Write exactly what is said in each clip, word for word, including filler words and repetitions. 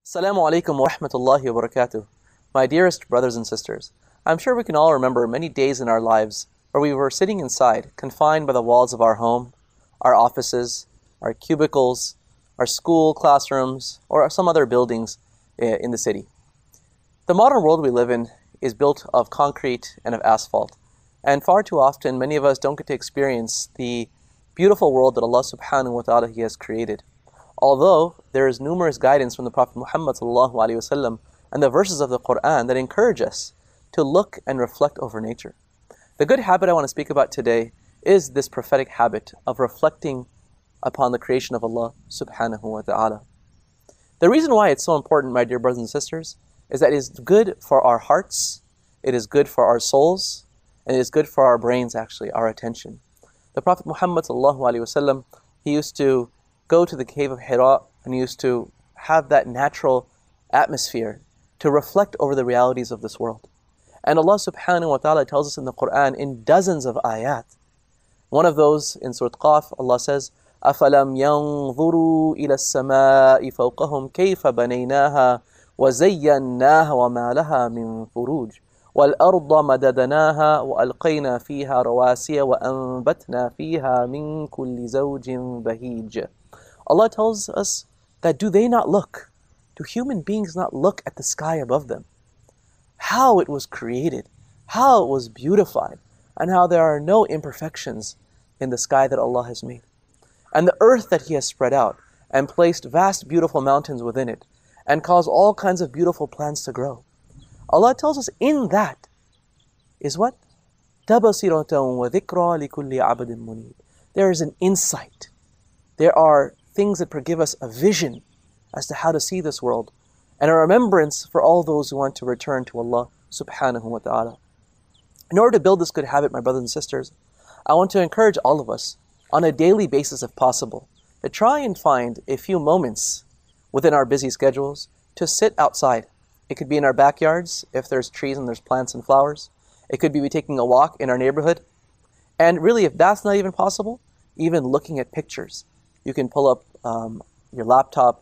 Assalamu alaikum wa rahmatullahi wa barakatuh. My dearest brothers and sisters, I'm sure we can all remember many days in our lives where we were sitting inside, confined by the walls of our home, our offices, our cubicles, our school classrooms, or some other buildings in the city. The modern world we live in is built of concrete and of asphalt, and far too often many of us don't get to experience the beautiful world that Allah subhanahu wa ta'ala He has created. Although there is numerous guidance from the Prophet Muhammad sallallahu alaihi wasallam and the verses of the Quran that encourage us to look and reflect over nature. The good habit I want to speak about today is this prophetic habit of reflecting upon the creation of Allah subhanahu wa ta'ala. The reason why it's so important, my dear brothers and sisters, is that it is good for our hearts, it is good for our souls, and it is good for our brains, actually, our attention. The Prophet Muhammad sallallahu alaihi wasallam, he used to go to the cave of Hira and he used to have that natural atmosphere to reflect over the realities of this world. And Allah subhanahu wa ta'ala tells us in the Quran in dozens of ayat. One of those in Surah Qaf, Allah says, أَفَلَمْ يَنْظُرُوا إِلَى السَّمَاءِ فَوْقَهُمْ كَيْفَ بَنَيْنَاهَا وَزَيَّنَّاهَا وَمَا لَهَا مِنْ فُرُوجٍ وَالْأَرْضَ مَدَدْنَاهَا وَأَلْقَيْنَا فِيهَا رَوَاسِيَ وَأَنْبَتْنَا فِيهَا مِنْ كُلِّ زَوْجٍ بَهِيجٍ. Allah tells us that do they not look? Do human beings not look at the sky above them? How it was created, how it was beautified, and how there are no imperfections in the sky that Allah has made. And the earth that He has spread out and placed vast beautiful mountains within it and caused all kinds of beautiful plants to grow. Allah tells us in that is what? تَبَصِرَةً وَذِكْرَى لِكُلِّ عَبْدٍ مُنِيبٍ. There is an insight. There are things that give us a vision as to how to see this world and a remembrance for all those who want to return to Allah subhanahu wa ta'ala. In order to build this good habit, my brothers and sisters, I want to encourage all of us on a daily basis if possible to try and find a few moments within our busy schedules to sit outside. It could be in our backyards if there's trees and there's plants and flowers. It could be taking a walk in our neighborhood. And really, if that's not even possible, even looking at pictures. You can pull up um, your laptop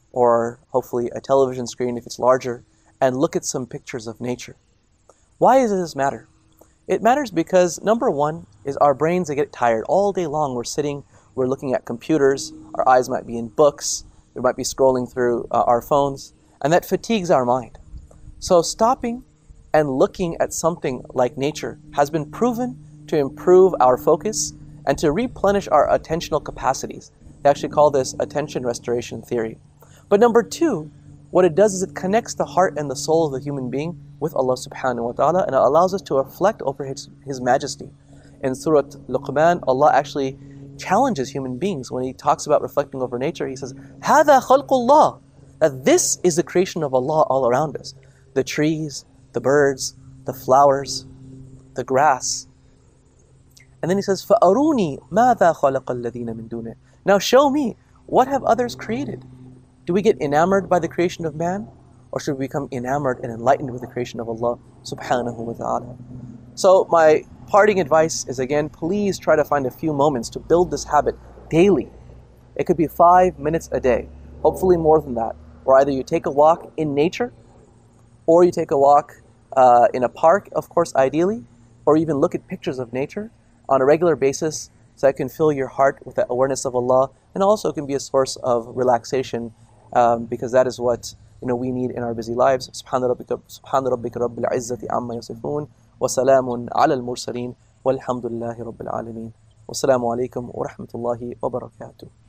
or hopefully a television screen if it's larger and look at some pictures of nature. Why does this matter? It matters because number one is our brains they get tired. All day long we're sitting, we're looking at computers, our eyes might be in books, we might be scrolling through uh, our phones, and that fatigues our mind. So stopping and looking at something like nature has been proven to improve our focus and to replenish our attentional capacities. They actually call this attention restoration theory. But number two, what it does is it connects the heart and the soul of the human being with Allah subhanahu wa ta'ala, and it allows us to reflect over His, His majesty. In Surah Luqman, Allah actually challenges human beings when He talks about reflecting over nature. He says, هَذَا خَلْقُ اللَّهِ, that this is the creation of Allah all around us. The trees, the birds, the flowers, the grass. And then He says, فَأَرُونِي مَاذَا خَلَقَ الَّذِينَ مِن دُونِهِ. Now show me, what have others created? Do we get enamored by the creation of man? Or should we become enamored and enlightened with the creation of Allah subhanahu wa ta'ala? So my parting advice is again, please try to find a few moments to build this habit daily. It could be five minutes a day, hopefully more than that. Or either you take a walk in nature, or you take a walk uh, in a park, of course, ideally, or even look at pictures of nature on a regular basis so that can fill your heart with that awareness of Allah, and also can be a source of relaxation um, because that is what you know we need in our busy lives. Subhana rabbika, subhana rabbika rabbil izzati amma yasifun, wa salamun ala al-mursaleen, walhamdulillahi rabbil alameen. Wassalamu alaikum wa rahmatullahi wa barakatuh.